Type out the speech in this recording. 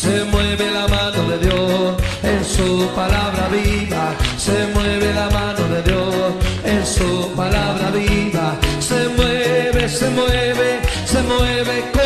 Se mueve la mano de Dios en su palabra viva. Se mueve la mano de Dios en su palabra viva. Se mueve, se mueve, se mueve.